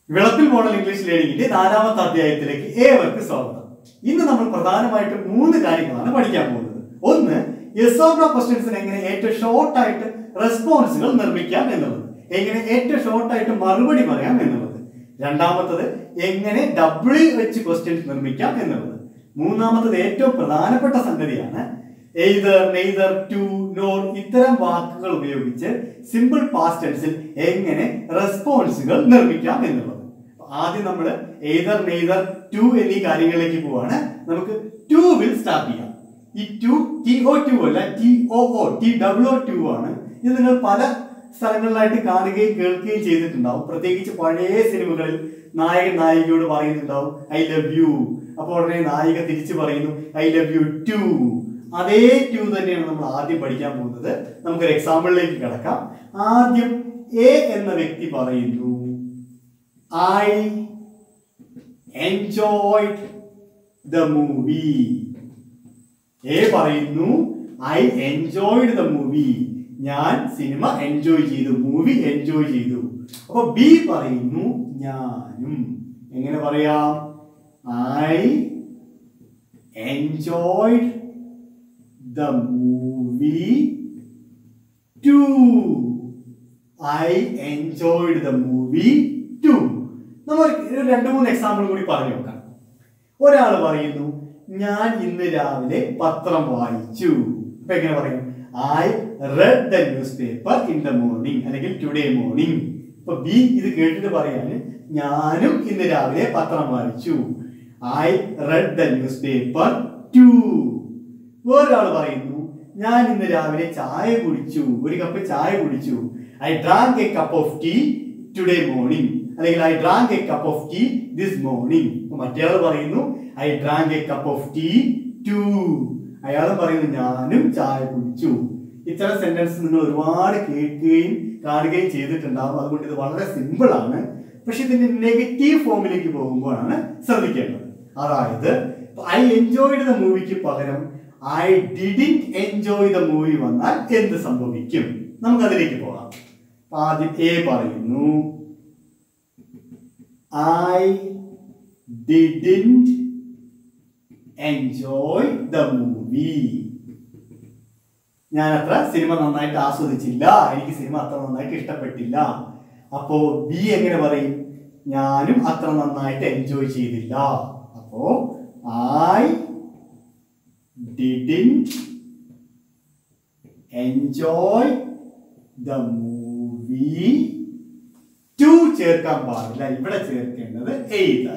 Vilappil model English ലേണിംഗിന്റെ 4ാമത്തെ അധ്യായത്തിലേക്ക് ഏവർക്കും സ്വാഗതം. ഇന്ന് നമ്മൾ പ്രധാനമായിട്ടും 3 കാര്യങ്ങളാണ് പഠിക്കാൻ പോകുന്നത്. ഒന്ന്, യെസ് ഓർ നോ ക്വസ്റ്റ്യൻസിന് എങ്ങനെ ഏറ്റവും ഷോർട്ടായിട്ട് റെസ്പോൺസുകൾ നിർമ്മിക്കാം എന്നുള്ളത്, എങ്ങനെ ഏറ്റവും ഷോർട്ടായിട്ട് മറുപടി പറയാം എന്നുള്ളത്. രണ്ടാമത്തത്, എങ്ങനെ ഡബ്ല്യു വെച്ച് ക്വസ്റ്റ്യൻസ് നിർമ്മിക്കാം എന്നുള്ളത്. മൂന്നാമത്തത് ഏറ്റവും പ്രധാനപ്പെട്ട സംഗതിയാണ് എയ്തർ, നെയ്തർ, ടു, നോർ ഇത്തരം വാക്കുകൾ ഉപയോഗിച്ച് സിമ്പിൾ പാസ്റ്റ് ടെൻസിൽ എങ്ങനെ റെസ്പോൺസുകൾ നിർമ്മിക്കാം എന്നുള്ളത്. ആദ്യം നമ്മൾ എയ്തർ, നെയ്തർ, ടു എന്നീ കാര്യങ്ങളിലേക്ക് പോവാണ്. നമുക്ക് ടൂവിൽ സ്റ്റാർട്ട് ചെയ്യാം. ഈ ടു TO2 അല്ല, TWO2 ആണ്. ഇത് നിങ്ങൾ പല സ്ഥലങ്ങളിലായിട്ട് കാണുകയും കേൾക്കുകയും ചെയ്തിട്ടുണ്ടാവും. പ്രത്യേകിച്ച് പഴയ സിനിമകളിൽ നായകൻ നായികയോട് പറയുന്നുണ്ടാവും ഐ ലവ് യു. അപ്പോൾ ഉടനെ നായിക തിരിച്ചു പറയുന്നു ഐ ലവ് യു ടു. അതേ ടു തന്നെയാണ് നമ്മൾ ആദ്യം പഠിക്കാൻ പോകുന്നത്. നമുക്കൊരു എക്സാമ്പിളിലേക്ക് കിടക്കാം. ആദ്യം എ എന്ന വ്യക്തി പറയുന്നു I enjoyed the movie. A പറയുന്നു ഐ എൻജോയ്ഡ് ദ മൂവി. ഞാൻ സിനിമ എൻജോയ് ചെയ്തു, മൂവി എൻജോയ് ചെയ്തു. അപ്പൊ ബി പറയുന്നു ഞാനും. എങ്ങനെ പറയാം? I enjoyed the movie too. I enjoyed the movie too. നമ്മൾ 2-3 എക്സാമ്പിൾ കൂടി പറഞ്ഞു നോക്കാം. ഒരാൾ പറയുന്നു ഞാൻ ഇന്ന് രാവിലെ പത്രം വായിച്ചു. അപ്പൊ എങ്ങനെ പറയും? I read the newspaper in the morning അല്ലെങ്കിൽ today morning. അപ്പൊ ബി ഇത് കേട്ടിട്ട് പറയാണ് ഞാനും ഇന്ന് രാവിലെ പത്രം വായിച്ചു. I read the newspaper too. വേറൊരാൾ പറയുന്നു ഞാൻ ഇന്ന് രാവിലെ ചായ കുടിച്ചു, ഒരു കപ്പ് ചായ കുടിച്ചു. I drank a cup of tea today morning അല്ലെങ്കിൽ I drank a cup of tea this morning. മറ്റേയാൾ പറയുന്നു I drank a cup of tea too. അയാളും പറയുന്നു ഞാനും ചായ കുടിച്ചു. ഇത്തരം സെന്റൻസ് നിങ്ങൾ ഒരുപാട് കേൾക്കുകയും കാണുകയും ചെയ്തിട്ടുണ്ടാവും. അതുകൊണ്ട് ഇത് വളരെ സിമ്പിൾ ആണ്. പക്ഷെ ഇതിന്റെ നെഗറ്റീവ് ഫോമിലേക്ക് പോകുമ്പോഴാണ് ശ്രദ്ധിക്കേണ്ടത്. അതായത് ഐ എൻജോയ്ഡ് ദ മൂവിക്ക് പകരം I didn't enjoy the movie വന്നാൽ എന്ത് സംഭവിക്കും? നമുക്ക് അതിലേക്ക് പോകാം. ആദ്യം എ പറയുന്നു I didn't enjoy the movie. ഞാൻ അത്ര സിനിമ നന്നായിട്ട് ആസ്വദിച്ചില്ല, എനിക്ക് സിനിമ അത്ര നന്നായിട്ട് ഇഷ്ടപ്പെട്ടില്ല. അപ്പോ ബി എങ്ങനെ പറയും? ഞാനും അത്ര നന്നായിട്ട് എൻജോയ് ചെയ്തില്ല. അപ്പോ I didn't enjoy the movie to ചേർക്കാൻ പാടില്ല, ഇവിടെ ചേർക്കേണ്ടത് either.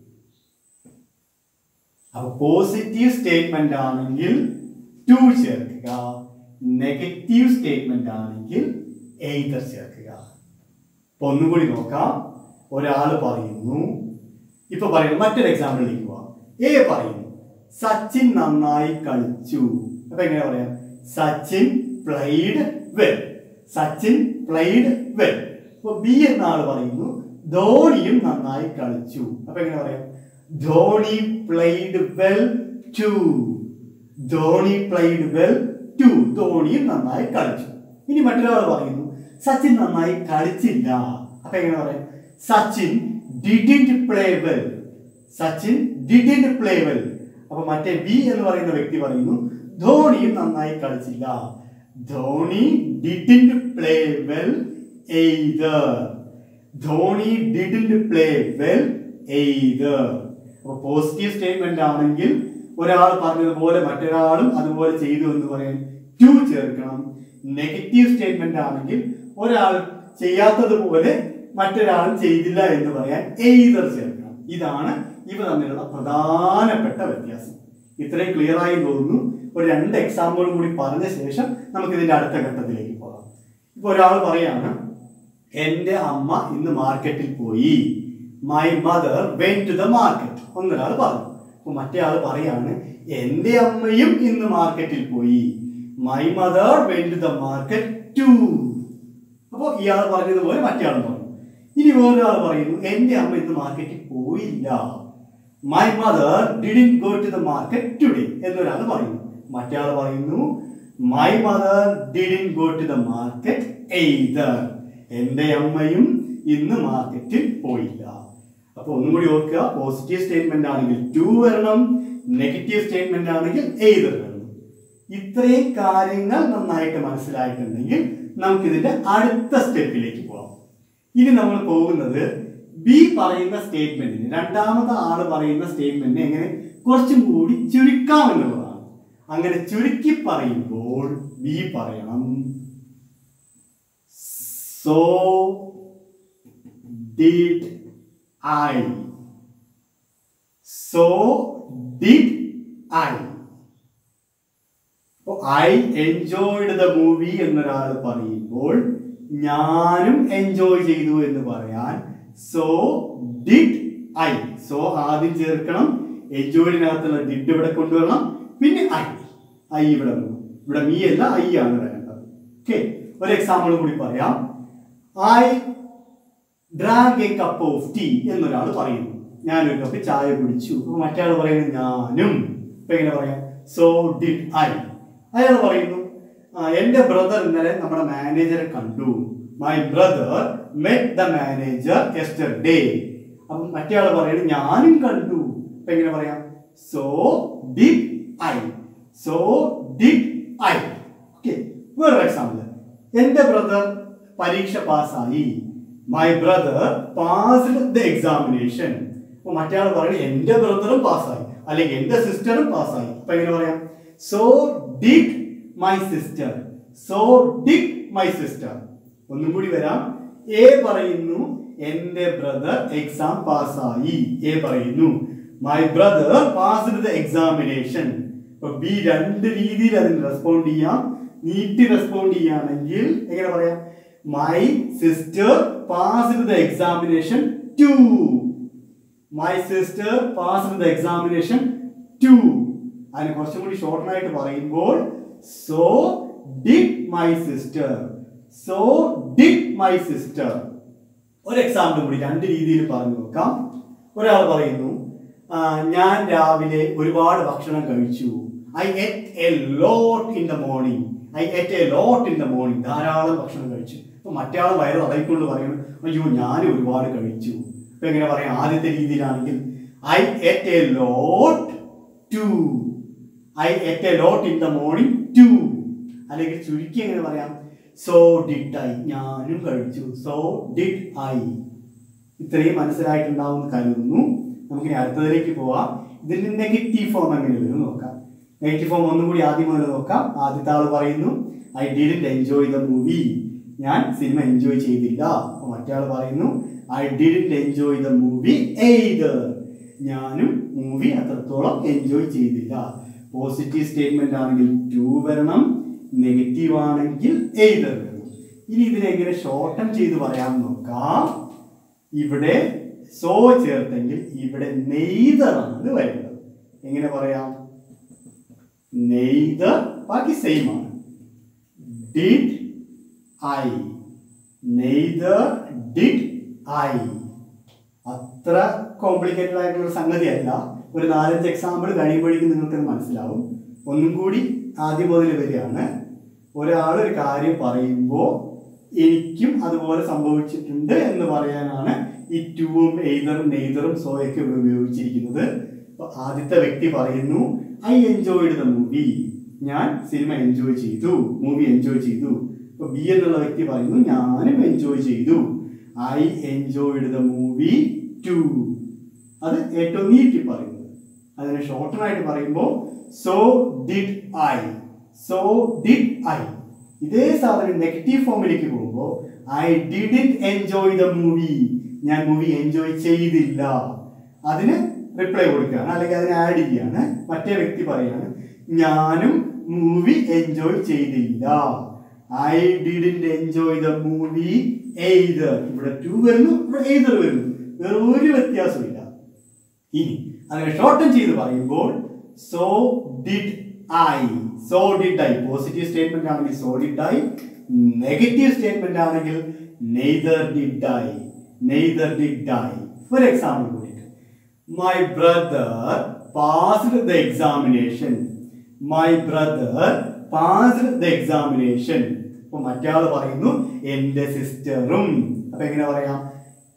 അപ്പൊ പോസിറ്റീവ് സ്റ്റേറ്റ്മെന്റ് ആണെങ്കിൽ to ചേർക്കുക, നെഗറ്റീവ് സ്റ്റേറ്റ്മെന്റ് ആണെങ്കിൽ either ചേർക്കുക. അപ്പൊ ഒന്നുകൂടി നോക്കാം. ഒരാൾ പറയുന്നു, ഇപ്പൊ പറയുന്നു മറ്റൊരു എക്സാമ്പിളിലേക്ക് പോവാം. എ പറയുന്നു സച്ചിൻ നന്നായി കളിച്ചു. അപ്പൊ എങ്ങനെ പറയാം? Sachin played well. Sachin played well. അപ്പൊ ബി എന്ന ആൾ പറയുന്നു ധോണിയും നന്നായി കളിച്ചു. അപ്പൊ എങ്ങനെ പറയാം? Dhoni played well too. Dhoni played well too. ധോണിയും നന്നായി കളിച്ചു. ഇനി മറ്റൊരാൾ പറയുന്നു സച്ചിൻ നന്നായി കളിച്ചില്ല. അപ്പൊ എങ്ങനെ പറയാം? Sachin didn't play well. Sachin didn't play well. അപ്പൊ മറ്റേ ബി എന്ന് പറയുന്ന വ്യക്തി പറയുന്നു ധോണിയും നന്നായി കളിച്ചില്ല. Dhoni didn't play well either. Dhoni didn't play well either. അപ്പൊ പോസിറ്റീവ് സ്റ്റേറ്റ്മെന്റ് ആണെങ്കിൽ ഒരാൾ പറഞ്ഞതുപോലെ മറ്റൊരാളും അതുപോലെ ചെയ്തു എന്ന് പറയാൻ ടു ചേർക്കണം. നെഗറ്റീവ് സ്റ്റേറ്റ്മെന്റ് ആണെങ്കിൽ ഒരാൾ ചെയ്യാത്തതുപോലെ മറ്റൊരാളും ചെയ്തില്ല എന്ന് പറയാൻ either ചേർക്കണം. ഇതാണ് ഇവ തമ്മിലുള്ള പ്രധാനപ്പെട്ട വ്യത്യാസം. ഇത്രയും ക്ലിയർ ആയി തോന്നുന്നു. ഒരു 2 എക്സാമ്പിളും കൂടി പറഞ്ഞ ശേഷം നമുക്ക് ഇതിന്റെ അടുത്ത ഘട്ടത്തിലേക്ക് പോകാം. ഇപ്പൊ ഒരാൾ പറയാണ് എന്റെ അമ്മ ഇന്ന് മാർക്കറ്റിൽ പോയി. My mother went to the market. ഒന്നൊരാൾ പറഞ്ഞു. അപ്പൊ മറ്റേ ആൾ പറയാണ് എന്റെ അമ്മയും ഇന്ന് മാർക്കറ്റിൽ പോയി. My mother went to the market too. അപ്പൊ ഇയാൾ പറഞ്ഞതുപോലെ മറ്റേ ആൾ പറഞ്ഞു. ഇനി വേറൊരാൾ പറയുന്നു എന്റെ അമ്മ ഇന്ന് മാർക്കറ്റിൽ പോയില്ല. My mother didn't go to the market today. എന്നൊരാൾ പറയുന്നു. മറ്റേ ആൾ പറയുന്നു My mother didn't go to the market either. എന്റെ അമ്മയും ഇന്ന് മാർക്കറ്റിൽ പോയില്ല. അപ്പൊ ഒന്നും കൂടി ഓർക്കുക, പോസിറ്റീവ് സ്റ്റേറ്റ്മെന്റ് ആണെങ്കിൽ ടു വരണം, നെഗറ്റീവ് സ്റ്റേറ്റ്മെന്റ് ആണെങ്കിൽ എയ്തർ വരണം. ഇത്രയും കാര്യങ്ങൾ നന്നായിട്ട് മനസ്സിലായിട്ടുണ്ടെങ്കിൽ നമുക്കിതിന്റെ അടുത്ത സ്റ്റെപ്പിലേക്ക് പോകാം. ഇനി നമ്മൾ പോകുന്നത് ബി പറയുന്ന സ്റ്റേറ്റ്മെന്റിന്, രണ്ടാമത്തെ ആള് പറയുന്ന സ്റ്റേറ്റ്മെന്റിനെ എങ്ങനെ കുറച്ചും കൂടി ചുരുക്കാം എന്നുള്ളതാണ്. അങ്ങനെ ചുരുക്കി പറയുമ്പോൾ ബി പറയണം so did I. So did I. I enjoyed the movie എന്നൊരാൾ പറയുമ്പോൾ ഞാനും എൻജോയ് ചെയ്തു എന്ന് പറയാൻ സോ ഡിഡ് ഐ. സോ ആദ്യം ചേർക്കണം, എൻജോയ്ഡിനകത്തുള്ള ഡിഡ് ഇവിടെ കൊണ്ടുവരണം, പിന്നെ ഐ ഇവിടെ വരണം. ഇവിടെ മീ അല്ല ഐ ആണ് വരേണ്ടത്. ഓക്കെ, ഒരു എക്സാമ്പിൾ കൂടി പറയാം. I drank a cup of tea എന്നൊരാൾ പറയുന്നു, ഞാനൊരു കപ്പ് ചായ കുടിച്ചു. അപ്പൊ മറ്റേ പറയുന്നു ഞാനും. ഇപ്പൊ എങ്ങനെ പറയാം? So did I. അയാൾ പറയുന്നു എന്റെ ബ്രദർ ഇന്നലെ നമ്മുടെ മാനേജറെ കണ്ടു. My brother met the manager yesterday. അപ്പൊ മറ്റേ ആൾ പറയുന്നത് ഞാനും കണ്ടു. അപ്പൊ എങ്ങനെ പറയാം? So did I. So did I. Okay, വേറൊരു എക്സാമ്പിൾ. എന്റെ ബ്രദർ പരീക്ഷ പാസ്സായി. My brother passed the examination. അപ്പൊ മറ്റേ ആൾ പറയുന്നത് എന്റെ ബ്രദറും പാസ്സായി, അല്ലെങ്കിൽ എന്റെ സിസ്റ്ററും പാസ്സായി. അപ്പൊ എങ്ങനെ പറയാം? So did my sister. So did my sister. ഒന്നും കൂടി വരാം. എ പറയുന്നു എന്റെ ബ്രദർ എക്സാം പാസ്സായി. എ പറയുന്നു my brother passed the examination. അപ്പൊ ബി രണ്ട് രീതിയിൽ അതിന് റെസ്പോണ്ട് ചെയ്യാം. നീട്ടി റെസ്പോണ്ട് ചെയ്യുകയാണെങ്കിൽ എങ്ങനെ പറയാം? My sister passed the examination too. My sister passed the examination too. അതിന് കുറച്ചും കൂടി ഷോർട്ട് ആയിട്ട് പറയുമ്പോൾ so did my sister. So did my sister. ഒരു എക്സാമ്പിൾ കൂടി രണ്ട് രീതിയിൽ പറഞ്ഞു നോക്കാം. ഒരാൾ പറയുന്നു ഞാൻ രാവിലെ ഒരുപാട് ഭക്ഷണം കഴിച്ചു. I ate a lot in the morning. I ate a lot in the morning. ധാരാളം ഭക്ഷണം കഴിച്ചു. അപ്പൊ മറ്റേ ആൾ വയറ് അടയിക്കൊണ്ട് പറയുന്നു അയ്യോ ഞാൻ ഒരുപാട് കഴിച്ചു. അപ്പൊ എങ്ങനെ പറയാം? ആദ്യത്തെ രീതിയിലാണെങ്കിൽ I ate a lot too. I ate a lot in the morning too. അല്ലെങ്കിൽ ചുരുക്കി എങ്ങനെ പറയാം? So did I. ഞാനും കഴിച്ചു. So did I. ഇത്രയും മനസ്സിലായിട്ടുണ്ടാവും എന്ന് കരുതുന്നു. നമുക്കിനി അടുത്തതിലേക്ക് പോവാം. ഇതിന്റെ നെഗറ്റീവ് ഫോം എങ്ങനെ വരും നോക്കാം. നെഗറ്റീവ് ഫോം ഒന്നും കൂടി ആദ്യം മുതൽ നോക്കാം. ആദ്യത്തെ ആൾ പറയുന്നു I didn't enjoy the movie. ഞാൻ സിനിമ എൻജോയ് ചെയ്തില്ല. അപ്പൊ മറ്റേ ആൾ പറയുന്നു I didn't enjoy the movie either. ഞാനും മൂവി അത്രത്തോളം എൻജോയ് ചെയ്തില്ല. പോസിറ്റീവ് സ്റ്റേറ്റ്മെന്റ് ആണെങ്കിൽ ടു വരണം, നെഗറ്റീവ് ആണെങ്കിൽ എയ്തർ വരണം. ഇനി ഇതിനെ എങ്ങനെ ഷോർട്ടൻ ചെയ്ത് പറയാൻ നോക്കാം. ഇവിടെ സോ ചേർത്തെങ്കിൽ ഇവിടെ നെയ്തർ ആണ് വരുന്നത്. എങ്ങനെ പറയാം? നെയ്തർ. ബാക്കി സെയിം ആണ്. Did I. Neither did I. അത്ര കോംപ്ലിക്കേറ്റഡ് ആയിട്ടുള്ള സംഗതിയല്ല. ഒരു 4-5 എക്സാമ്പിൾ കഴിയുമ്പോഴേക്കും നിങ്ങൾക്ക് മനസ്സിലാവും. ഒന്നും കൂടി ആദ്യം മുതൽ വരികയാണ്. ഒരാൾ ഒരു കാര്യം പറയുമ്പോൾ എനിക്കും അതുപോലെ സംഭവിച്ചിട്ടുണ്ട് എന്ന് പറയാനാണ് ഈ ടൂവും എയ്തറും നെയ്തറും സോയൊക്കെ ഉപയോഗിച്ചിരിക്കുന്നത്. അപ്പൊ ആദ്യത്തെ വ്യക്തി പറയുന്നു ഐ എൻജോയ്ഡ് ദ മൂവി. ഞാൻ സിനിമ എൻജോയ് ചെയ്തു, മൂവി എൻജോയ് ചെയ്തു. അപ്പൊ ബി എന്നുള്ള വ്യക്തി പറയുന്നു ഞാനും എൻജോയ് ചെയ്തു. I enjoyed the movie too. അത് ഏറ്റവും നീട്ടി പറയുന്നത്. അതിനെ ഷോർട്ടൺ ആയിട്ട് പറയുമ്പോൾ so did I. So did I. ഇതേ സാധനം നെഗറ്റീവ് ഫോമിലേക്ക് പോകുമ്പോൾ I didn't enjoy the movie. ഞാൻ മൂവി എൻജോയ് ചെയ്തില്ല. അതിന് റിപ്ലൈ കൊടുക്കുകയാണ്, അല്ലെങ്കിൽ അതിനെ ആഡ് ചെയ്യുകയാണ്. മറ്റേ വ്യക്തി പറയാണ് ഞാനും മൂവി എൻജോയ് ചെയ്തില്ല. I didn't enjoy the movie either. ഇവിടെ ടു വരുന്നു, ഇവിടെ എയ്തർ വരുന്നു. വേറെ ഒരു വ്യത്യാസമില്ല. ഇനി അതിനെ ഷോർട്ടൻ ചെയ്ത് പറയുമ്പോൾ so did I. So did I. Positive statement ആണെങ്കിൽ so did I. Negative statement ആണെങ്കിൽ neither did I. Neither did I. ഒരു എക്സാമ്പിൾ കൂടി. My brother passed the examination. My brother passed the examination. അപ്പൊ മറ്റേ പറയുന്നു എന്റെ സിസ്റ്ററും. അപ്പൊ എങ്ങനെ പറയാം?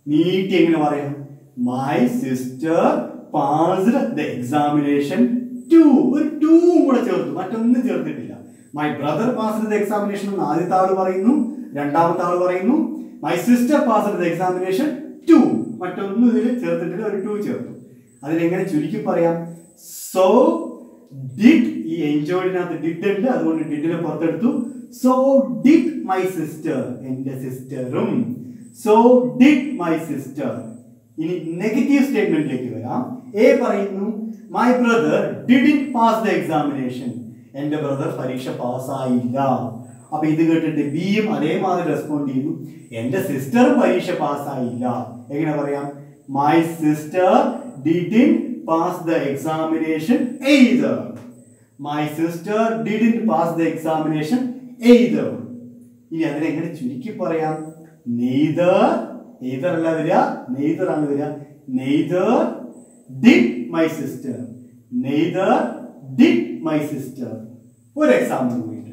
നീട്ടി എങ്ങനെ പറയാം? My sister passed the examination too. ഒരു ടു കൂടെ ചേർത്തു, മറ്റൊന്നും ചേർത്തിട്ടില്ല. My brother passed the examination എന്ന് ആദ്യത്തെ ആള് പറയുന്നു, രണ്ടാമത്തെ ആള് പറയുന്നു my sister passed the examination too. മറ്റൊന്നും ഇതിൽ ചേർത്തിട്ടില്ല, ഒരു ടു ചേർത്തു. അതിനെങ്ങനെ ചുരുക്കി പറയാം? സോ ഡിഡ്, ഈ എൻജോയ്ഡിനകത്ത് ഡിഡ് ഉണ്ട്, അതുകൊണ്ട് ഡിഡിനെ പുറത്തെടുത്തു. സോ ഡിഡ് മൈ സിസ്റ്റർ, എന്റെ സിസ്റ്ററും. So did my sister. ഇനി നെഗറ്റീവ് സ്റ്റേറ്റ്മെന്റിലേക്ക് വരാം. എ പറയുന്നു my brother didn't pass the examination, എന്റെ ബ്രദർ പരീക്ഷ പാസ്സായില്ല. അപ്പൊ ഇത് കേട്ടിട്ട് ബിയും അതേമാതിരി റെസ്പോണ്ട് ചെയ്യുന്നു, എന്റെ സിസ്റ്ററും പരീക്ഷ പാസ്സായില്ല. എങ്ങനെ പറയാം? My sister didn't pass the examination either. My sister didn't pass the examination either. ഇനി അതിനെങ്ങനെ ചുരുക്കി പറയാം? നെയ്തർ, എയ്തർ അല്ല വരിക, നെയ്തർ ആണ് വരിക. Neither did my sister, neither did my sister. ഒരു എക്സാമ്പിൾ കൂടിയിട്ട്,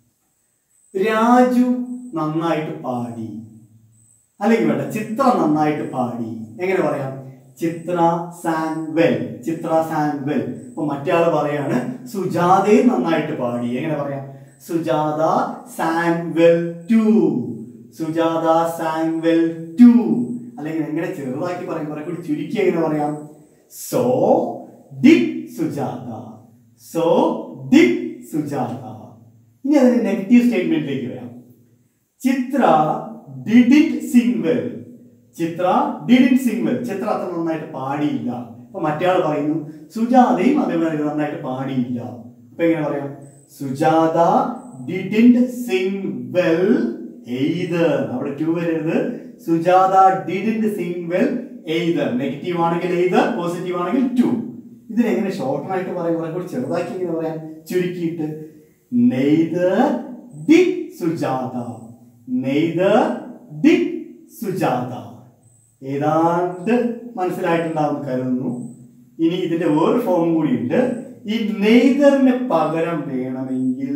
രാജു നന്നായിട്ട് പാടി, അല്ലെങ്കിൽ വേണ്ട ചിത്ര നന്നായിട്ട് പാടി. എങ്ങനെ പറയാം? Chithra sang well, Chithra sang well. അപ്പൊ മറ്റേ ആള് പറയാണ് സുജാതയും നന്നായിട്ട് പാടി. എങ്ങനെ പറയാം? Sujatha sang well too, Sujatha sang well too. അല്ലെങ്കിൽ എങ്ങനെ ചെറുതാക്കി പറയും, കുറെ കൂടി ചുരുക്കി എങ്ങനെ പറയാം? So did Sujatha, so did Sujatha. ഇനി അതിന് നെഗറ്റീവ് സ്റ്റേറ്റ്മെന്റിലേക്ക് വരാം. Chithra didn't sing well, Chithra didn't sing well, Chithra അത്ര നന്നായിട്ട് പാടിയില്ല. അപ്പൊ മറ്റേ ആൾ പറയുന്നു സുജാതയും അതേമാതിരി നന്നായിട്ട് പാടിയില്ല. അപ്പൊ എങ്ങനെ പറയാം? Sujatha didn't sing well either. അവിടെ ടു വരരുത്. Sujatha didn't sing well either. Negative ആണെങ്കിൽ എയ്തർ, പോസിറ്റീവ് ആണെങ്കിൽ ടു. ഇതിനെങ്ങനെ ഷോർട്ട് ആയിട്ട് പറയാം, കുറെ കൂടി ചെറുതാക്കി എങ്ങനെ പറയാം? ചുരുക്കിയിട്ട് neither did Sujatha, neither did Sujatha. ഏതാണ്ട് മനസ്സിലായിട്ടുണ്ടാവും കരുതുന്നു. ഇനി ഇതിന്റെ വേറൊരു ഫോം കൂടി ഉണ്ട്. ഈ നെയ്തറിന് പകരം വേണമെങ്കിൽ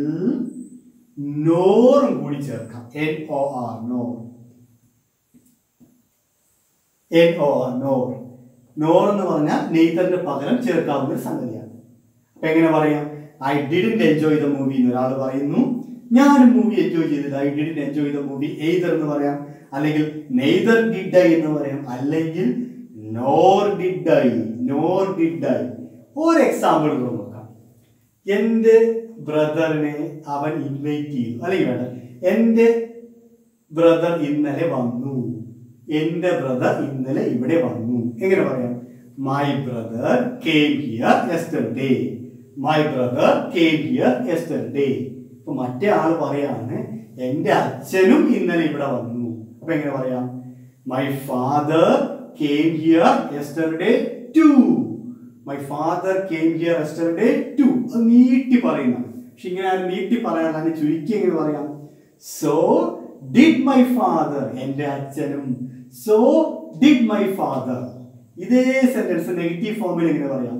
നോറും കൂടി ചേർക്കാം. NOR, nor. NOR, nor. Nor എന്ന് പറഞ്ഞാൽ നെയ്തറിന് പകരം ചേർക്കാവുന്ന ഒരു സംഗതിയാണ്. അപ്പൊ എങ്ങനെ പറയാം? I didn't enjoy the movie എന്ന് ഒരാൾ പറയുന്നു, ഞാനും മൂവി എൻജോയ് ചെയ്തില്ല. I didn't enjoy the movie either എന്ന് പറയാം, അല്ലെങ്കിൽ നെയ്തർ ഡിഡ് ഐ എന്ന് പറയാം, അല്ലെങ്കിൽ nor did I, nor did I. ഒരു എക്സാമ്പിൾ നോക്കാം. എന്റെ ബ്രദറിനെ അവൻ ഇൻവൈറ്റ് ചെയ്തു, അല്ലെങ്കിൽ വേണ്ട, എന്റെ ബ്രദർ ഇന്നലെ വന്നു, എന്റെ ബ്രദർ ഇന്നലെ ഇവിടെ വന്നു. എങ്ങനെ പറയാം? My brother came here yesterday, my brother came here yesterday. ഇപ്പൊ മറ്റേ ആള് പറയാണ് എന്റെ അച്ഛനും ഇന്നലെ ഇവിടെ വന്നു. അപ്പൊ എങ്ങനെ പറയാം? My father came here yesterday too, my father came here yesterday too. അത് നീട്ടി പറയുന്നതാണ്. പക്ഷെ ഇങ്ങനെ നീട്ടി പറയാൻ ചുരുക്കി എങ്ങനെ പറയാം? സോ ഡിഡ് മൈ ഫാദർ, എന്റെ അച്ഛനും. So did my father. ഇതേ സെന്റൻസ് നെഗറ്റീവ് ഫോമിൽ എങ്ങനെ പറയാം?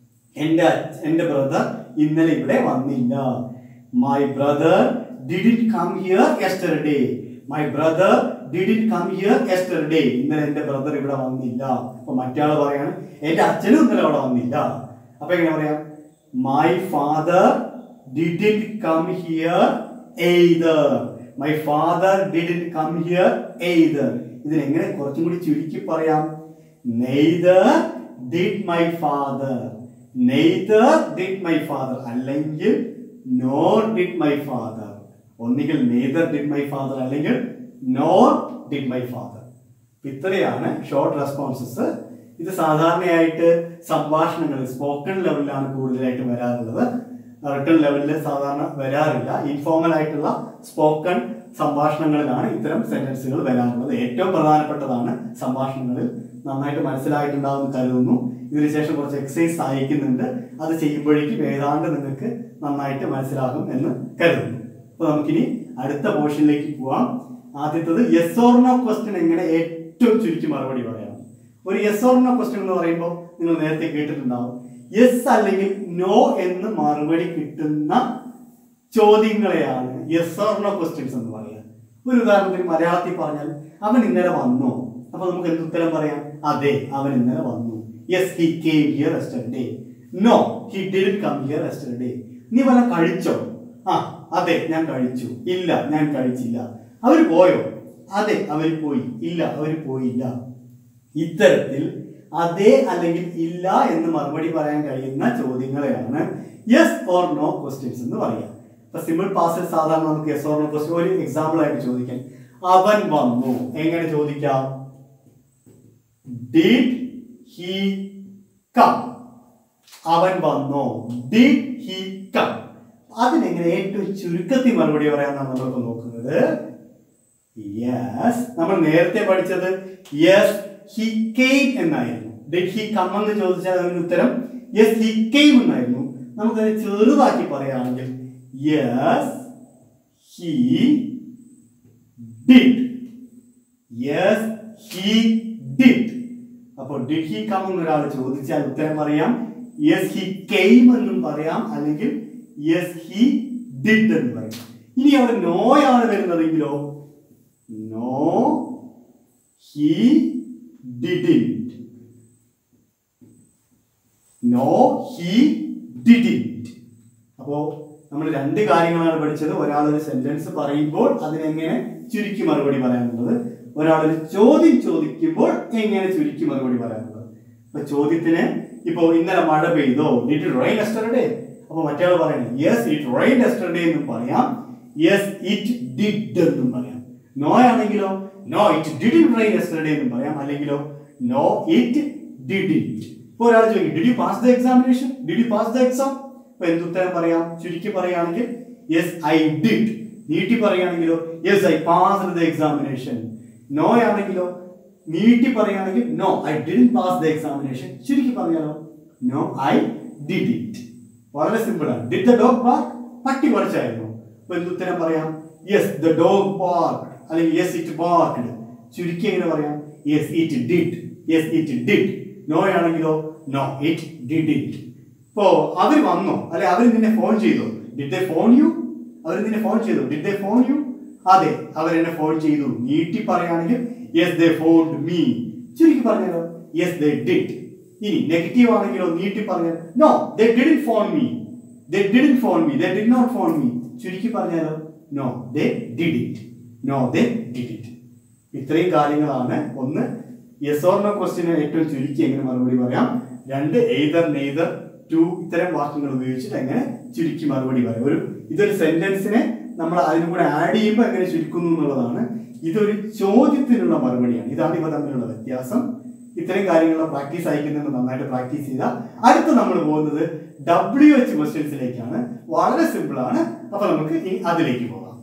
എന്റെ ബ്രദർ ഇന്നലെ ഇവിടെ വന്നില്ല. My brother didn't come here yesterday, my brother didn't come here yesterday. ഇന്നലെ എന്റെ ബ്രദർ ഇവിടെ വന്നില്ല. അപ്പൊ മറ്റേ പറയാണ് എന്റെ അച്ഛനും ഇന്നലെ അവിടെ വന്നില്ല. അപ്പൊ എങ്ങനെ പറയാം? My father didn't come here either, my father didn't come here either. ഇതിനെങ്ങനെ കുറച്ചും കൂടി ചുരുക്കി പറയാം? Neither did my father, neither did my father, അല്ലെങ്കിൽ നോർ ഡിഡ് മൈ ഫാദർ. ഒന്നുകിൽ നെയ്തർ ഡിഡ് മൈ ഫാദർ, അല്ലെങ്കിൽ നോർ ഡിഡ് മൈ ഫാദർ. ഇത്രയാണ് short responses. ഇത് സാധാരണയായിട്ട് സംഭാഷണങ്ങളിൽ സ്പോക്കൺ ലെവലിലാണ് കൂടുതലായിട്ട് വരാറുള്ളത്. റിട്ടൺ ലെവലിൽ സാധാരണ വരാറില്ല. ഇൻഫോർമൽ ആയിട്ടുള്ള സ്പോക്കൺ സംഭാഷണങ്ങളിലാണ് ഇത്തരം സെന്റൻസുകൾ വരാറുള്ളത്. ഏറ്റവും പ്രധാനപ്പെട്ടതാണ് സംഭാഷണങ്ങളിൽ. നന്നായിട്ട് മനസ്സിലായിട്ടുണ്ടാവുമെന്ന് കരുതുന്നു. ഇതിനുശേഷം കുറച്ച് എക്സസൈസ് അയക്കുന്നുണ്ട്. അത് ചെയ്യുമ്പോഴേക്കും ഏതാണ്ട് നിങ്ങൾക്ക് നന്നായിട്ട് മനസ്സിലാകും എന്ന് കരുതുന്നു. അപ്പൊ നമുക്കിനി അടുത്ത പോർഷനിലേക്ക് പോവാം. ആദ്യത്തത് യെസ് ഓർ നോ ക്വസ്റ്റ്യൻ എങ്ങനെ ഏറ്റവും ചുരുക്കി മറുപടി പറയാം. ഒരു യെസ് ഓർ നോ ക്വസ്റ്റ്യൻ എന്ന് പറയുമ്പോൾ നിങ്ങൾ നേരത്തെ കേട്ടിട്ടുണ്ടാവും. യെസ് അല്ലെങ്കിൽ നോ എന്ന് മറുപടി കിട്ടുന്ന ചോദ്യങ്ങളെയാണ് യെസ് ഓർ നോ ക്വസ്റ്റ്യൻസ് എന്ന് പറയുക. ഒരു ഉദാഹരണത്തിന് മലയാളത്തിൽ പറഞ്ഞാൽ അവൻ ഇന്നലെ വന്നോ, അപ്പൊ നമുക്ക് എന്ത് ഉത്തരം പറയാം? അതെ, അവൻ ഇന്നലെ വന്നു. Yes he came here yesterday. No he didn't come here yesterday. നീ വല്ല കഴിച്ചോ? ആ അതെ ഞാൻ കഴിച്ചു. ഇല്ല ഞാൻ കഴിച്ചില്ല. അവർ പോയോ? അതെ അവർ പോയി. ഇല്ല അവർ പോയില്ല. ഇത്തരത്തിൽ അതെ അല്ലെങ്കിൽ ഇല്ല എന്ന് മറുപടി പറയാൻ കഴിയുന്ന ചോദ്യങ്ങളെയാണ് യെസ് ഓർ നോ ക്വസ്റ്റ്യൻസ് എന്ന് പറയുക. ഇപ്പൊ സിമ്പിൾ പാസിൽ സാധാരണ നമുക്ക് യെസ് ഓർ നോ ക്വസ്റ്റ്യൻ ഒരു എക്സാമ്പിൾ ആയിട്ട് ചോദിക്കാം. അവൻ വന്നു എങ്ങനെ ചോദിക്കാം? Did he come. അവൻ വന്നോ? Did he come. അതിനെങ്ങനെ ഏറ്റവും ചുരുക്കത്തിൽ മറുപടി പറയാമെന്നാണ് നമ്മളിപ്പോ നോക്കുന്നത്. യെസ്, നമ്മൾ നേരത്തെ പഠിച്ചത് യെസ് ഹി കെയിം എന്നായിരുന്നു. ഡിഡ് ഹി കം എന്ന് ചോദിച്ചാൽ അതിന് ഉത്തരം യെസ് ഹി കെയിം എന്നായിരുന്നു. നമുക്കത് ചെറുതാക്കി പറയുകയാണെങ്കിൽ yes he did. Yes he did. അപ്പോൾ ഡിഡ് ഹി കം എന്നൊരാൾ ചോദിച്ചാൽ ഉത്തരം പറയാം യെസ് ഹി കെയിം എന്നും പറയാം, അല്ലെങ്കിൽ യെസ് ഹി ഡിഡ് എന്ന് പറയാം. ഇനി അവിടെ നോയാണ് വരുന്നതെങ്കിലോ no he didn't. No he didn't. അപ്പോ നമ്മൾ രണ്ട് കാര്യങ്ങളാണ് പഠിച്ചത്. ഒരാൾ ഒരു സെന്റൻസ് പറയുമ്പോൾ അതിനെങ്ങനെ ചുരുക്കി മറുപടി പറയാനുള്ളത്, ഒരാൾ ഒരു ചോദ്യം ചോദിക്കുമ്പോൾ എങ്ങനെ ചുരുക്കി മറുപടി പറയാനുള്ളത്. അപ്പൊ ചോദ്യത്തിന് ഇപ്പോ ഇന്നലെ മഴ പെയ്തോ? Did it rain yesterday. അപ്പൊ മറ്റേ പറയുന്നത് യെസ് ഇറ്റ് റെയിൻ യെസ്റ്റർഡേ എന്നും പറയാം, യെസ് ഇറ്റ് ഡിഡ് എന്നും പറയാം. നോ ആണെങ്കിലോ no it didn't rain yesterday എന്നും പറയാം, അല്ലെങ്കിലോ നോ ഇറ്റ് ഡിഡിന്റ്. ഇപ്പൊ ഒരാൾ ചോദിക്കും did you pass the examination, did you pass the exam. അപ്പൊ എന്തുത്തരം പറയാം? ചുരുക്കി പറയുകയാണെങ്കിൽ യെസ് ഐ ഡിഡ്. നീട്ടി പറയുകയാണെങ്കിലോ yes I passed the examination. No ആണെങ്കിലോ നീട്ടി പറയുകയാണെങ്കിൽ no I didn't pass the examination. ചുരുക്കി പറഞ്ഞാലോ നോ ഐ ഡിഡിന്റ്. വളരെ സിമ്പിൾ ആണ്. Did the dog bark. പട്ടി കുറച്ചായിരുന്നു. അപ്പൊ എന്തുത്തരം പറയാം? യെസ് ദ ഡോഗ് ബാർക്ക്, അല്ലെങ്കിൽ യെസ് ഇറ്റ് ബാർക്ക്ഡ്. ചുരുക്കി എങ്ങനെ പറയാം? Yes it did. Yes it did. No ആണെങ്കിലോ നോ ഇറ്റ് ഡിഡിന്റ്. ഇപ്പോ അവർ വന്നോ, അല്ലെ അവർ നിന്നെ ഫോൺ ചെയ്തോ? Did they phone you. അവർ നിന്നെ ഫോൺ ചെയ്തോ? Did they phone you. അതെ അവർ എന്നെ ഫോൺ ചെയ്തു. നീട്ടി പറയുകയാണെങ്കിൽ യെസ് ദേ ഫോൺഡ് മീ. ചുരുക്കി പറഞ്ഞാലോ യെസ് ദേ ഡിഡ്. ഇനി നെഗറ്റീവ് ആണെങ്കിലോ നീട്ടി പറഞ്ഞാൽ no they didn't phone me. They didn't phone me. They did not phone me. ചുരുക്കി പറഞ്ഞാലോ no they didn't. No they didn't. ഇത്രയും കാര്യങ്ങളാണ്. ഒന്ന് യെസ് ഓർ നോ ക്വസ്റ്റ്യന് ഏറ്റവും ചുരുക്കി എങ്ങനെ മറുപടി പറയാം. രണ്ട് എയ്തർ നെയ്തർ ടു ഇത്തരം വാക്യങ്ങൾ ഉപയോഗിച്ചിട്ട് എങ്ങനെ ചുരുക്കി മറുപടി പറയാം. ഇതൊരു സെന്റൻസിനെ നമ്മൾ അതിനും കൂടെ ആഡ് ചെയ്യുമ്പോൾ എങ്ങനെ ചുരുക്കുന്നു എന്നുള്ളതാണ്. ഇതൊരു ചോദ്യത്തിനുള്ള മറുപടിയാണ്. ഇതാണ് ഇവ തമ്മിലുള്ള വ്യത്യാസം. ഇത്തരം കാര്യങ്ങൾ പ്രാക്ടീസ് അയക്കുന്നത് നന്നായിട്ട് പ്രാക്ടീസ് ചെയ്താൽ അടുത്ത് നമ്മൾ പോകുന്നത് WH ക്വസ്റ്റ്യൻസിലേക്കാണ്. വളരെ സിമ്പിൾ ആണ്. അപ്പൊ നമുക്ക് അതിലേക്ക് പോകാം.